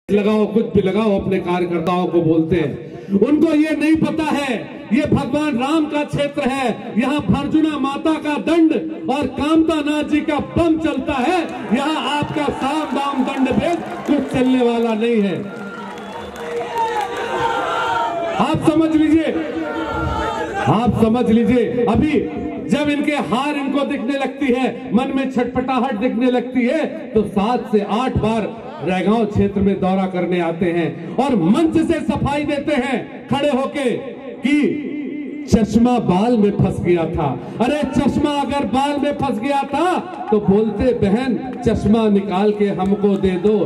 लगाओ, कुछ भी लगाओ, अपने कार्यकर्ताओं को बोलते हैं। उनको ये नहीं पता है ये भगवान राम का क्षेत्र है, यहाँ अर्जुना माता का दंड और कामता नाथ जी का बम चलता है। यहाँ आपका साम दाम दंड भेद कुछ चलने वाला नहीं है। आप समझ लीजिए, आप समझ लीजिए। अभी जब इनके हार इनको दिखने लगती है, मन में छटपटाहट दिखने लगती है, तो 7 से 8 बार रैगांव क्षेत्र में दौरा करने आते हैं और मंच से सफाई देते हैं खड़े होके कि चश्मा बाल में फंस गया था। अरे चश्मा अगर बाल में फंस गया था तो बोलते बहन चश्मा निकाल के हमको दे दो।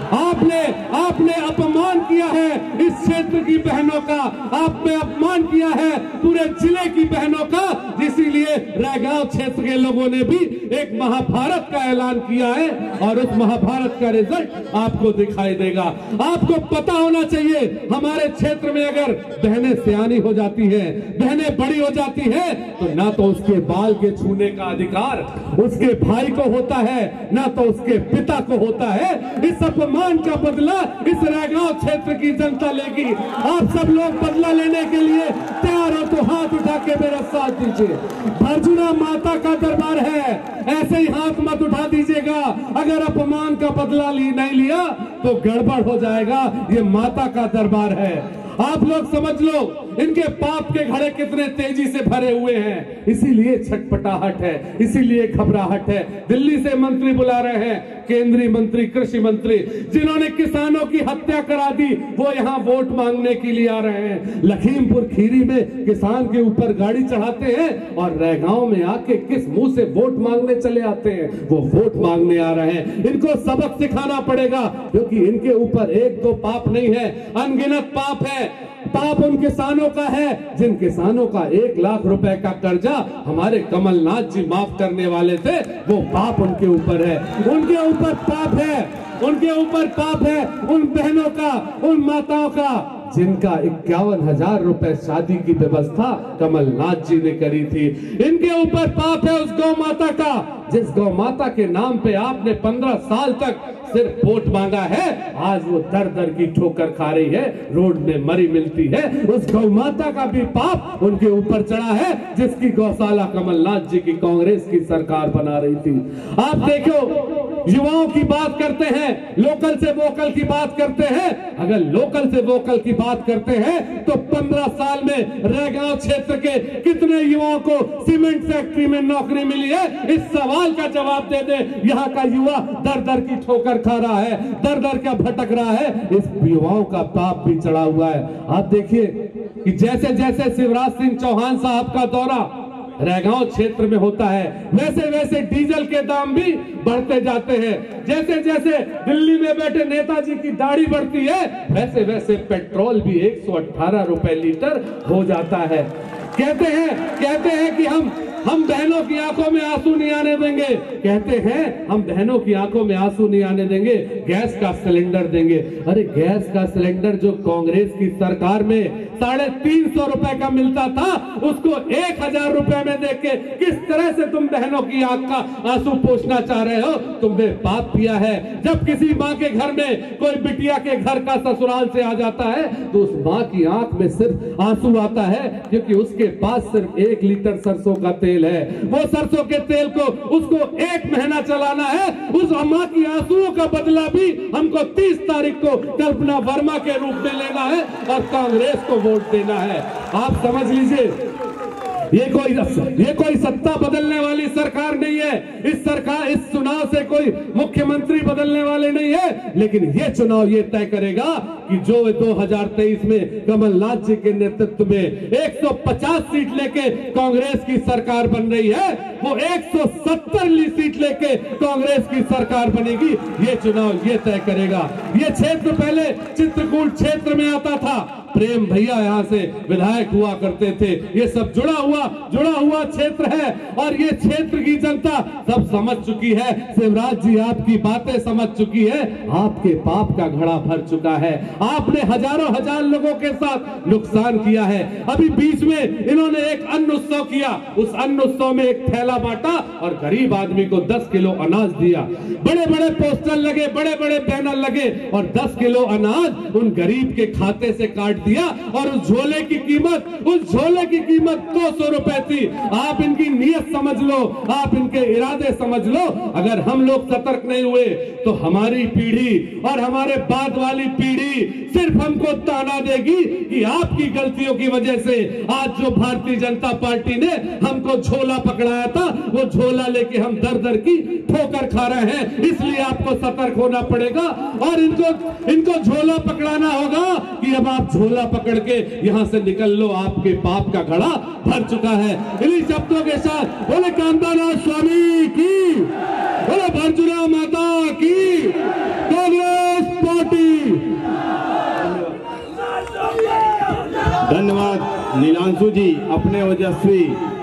आपने अपमान किया है इस क्षेत्र की बहनों का, आपने अपमान किया है पूरे जिले की बहनों का। इसीलिए रैगांव क्षेत्र के लोगों ने भी एक महाभारत का ऐलान किया है और उस महाभारत का रिजल्ट आपको दिखाई देगा। आपको पता होना चाहिए हमारे क्षेत्र में अगर बहनें सियानी हो जाती है, बहनें बड़ी हो जाती है, तो ना तो उसके बाल के छूने का अधिकार उसके भाई को होता है, ना तो उसके पिता को होता है। इस अपमान का बदला इस रैगांव क्षेत्र की जनता लेगी। आप सब लोग बदला लेने के लिए तैयार हो तो हाथ उठा के मेरा साथ दीजिए। अर्जुना माता का दरबार है, ऐसे ही हाथ मत उठा दीजिएगा। अगर अपमान का बदला नहीं लिया तो गड़बड़ हो जाएगा। ये माता का दरबार है। आप लोग समझ लो इनके पाप के घड़े कितने तेजी से भरे हुए हैं। इसीलिए छटपटाहट है, इसीलिए घबराहट है। दिल्ली से मंत्री बुला रहे हैं, केंद्रीय मंत्री, कृषि मंत्री, जिन्होंने किसानों की हत्या करा दी, वो यहाँ वोट मांगने के लिए आ रहे हैं। लखीमपुर खीरी में किसान के ऊपर गाड़ी चढ़ाते हैं और रैगांव में आके किस मुंह से वोट मांगने चले आते हैं। वो वोट मांगने आ रहे हैं। इनको सबक सिखाना पड़ेगा, क्योंकि इनके ऊपर 1-2 पाप नहीं है, अनगिनत पाप है। पाप उन किसानों का है जिन किसानों का 1 लाख रुपए का कर्जा हमारे कमलनाथ जी माफ करने वाले थे। वो पाप उनके ऊपर है, उनके ऊपर पाप है, उनके ऊपर पाप है। उन बहनों का, उन माताओं का जिनका 51,000 रुपए शादी की व्यवस्था कमलनाथ जी ने करी थी। इनके ऊपर पाप है उस गौ माता का जिस गौ माता के नाम पे आपने 15 साल तक सिर्फ वोट मांगा है। आज वो दर दर की ठोकर खा रही है, रोड में मरी मिलती है। उस गौ माता का भी पाप उनके ऊपर चढ़ा है जिसकी गौशाला कमलनाथ जी की कांग्रेस की सरकार बना रही थी। आप देखो, युवाओं की बात करते हैं, लोकल से वोकल की बात करते हैं। अगर लोकल से वोकल की बात करते हैं तो 15 साल में रैगांव क्षेत्र के कितने युवाओं को सीमेंट फैक्ट्री में नौकरी मिली है? इस सवाल का जवाब दे दे। यहाँ का युवा दर दर की ठोकर खा रहा है, दर दर का भटक रहा है। इस युवाओं का पाप भी चढ़ा हुआ है। आप देखिए कि जैसे जैसे शिवराज सिंह चौहान साहब का दौरा रैगांव क्षेत्र में होता है, वैसे वैसे डीजल के दाम भी बढ़ते जाते हैं। जैसे जैसे दिल्ली में बैठे नेताजी की दाढ़ी बढ़ती है, वैसे वैसे पेट्रोल भी 118 रुपए लीटर हो जाता है। कहते हैं कि हम बहनों की आंखों में आंसू नहीं आने देंगे। कहते हैं हम बहनों की आंखों में आंसू नहीं आने देंगे, गैस का सिलेंडर देंगे। अरे गैस का सिलेंडर जो कांग्रेस की सरकार में 350 रुपए का मिलता था, उसको 1000 रुपए में देके किस तरह से तुम बहनों की आंख का आंसू पोंछना चाह रहे हो? तुमने पाप किया है। जब किसी माँ के घर में कोई बिटिया के घर का ससुराल से आ जाता है तो उस माँ की आंख में सिर्फ आंसू आता है, क्योंकि उसके पास सिर्फ 1 लीटर सरसों का तेल है। वो सरसों के तेल को उसको 1 महीना चलाना है। उस माँ की आंसुओं का बदला भी हमको 30 तारीख को कल्पना वर्मा के रूप में लेना है और कांग्रेस को वोट देना है। आप समझ लीजिए, ये कोई सत्ता बदलने वाली सरकार नहीं है। इस चुनाव से कोई मुख्यमंत्री बदलने वाले नहीं है, लेकिन ये चुनाव ये तय करेगा कि जो 2023 में कमलनाथ जी के नेतृत्व में 150 सीट लेके कांग्रेस की सरकार बन रही है, वो 170 सीट लेके कांग्रेस की सरकार बनेगी। ये चुनाव ये तय करेगा। ये क्षेत्र पहले चित्रकूट क्षेत्र में आता था, प्रेम भैया यहाँ से विधायक हुआ करते थे। ये सब जुड़ा हुआ क्षेत्र है और ये क्षेत्र की जनता सब समझ चुकी है। शिवराज जी आपकी बातें समझ चुकी है, आपके पाप का घड़ा भर चुका है। आपने हजारों हजार लोगों के साथ नुकसान किया है। अभी बीच में इन्होंने एक अन्न उत्सव किया, उस अन्न उत्सव में एक थैला बांटा और गरीब आदमी को 10 किलो अनाज दिया। बड़े बड़े पोस्टर लगे, बड़े बड़े बैनर लगे और 10 किलो अनाज उन गरीब के खाते से काट दिया और उस झोले की कीमत 200 रुपए थी। आप इनकी नीयत समझ लो, आप इनके इरादे समझ लो। अगर हम लोग सतर्क नहीं हुए तो हमारी पीढ़ी और हमारे बाद वाली पीढ़ी सिर्फ हमको ताना देगी कि आपकी गलतियों की वजह से आज जो भारतीय जनता पार्टी ने हमको झोला पकड़ाया था, वो झोला लेके हम दर दर की ठोकर खा रहे हैं। इसलिए आपको सतर्क होना पड़ेगा और इनको झोला पकड़ाना होगा कि अब आप झोला पकड़ के यहां से निकल लो, आपके पाप का घड़ा भर चुका है। इन्हीं शब्दों के साथ बोले कामदानाथ स्वामी की, बोले भरचुरा माता की, कांग्रेस पार्टी। धन्यवाद नीलांशु जी, अपने ओजस्वी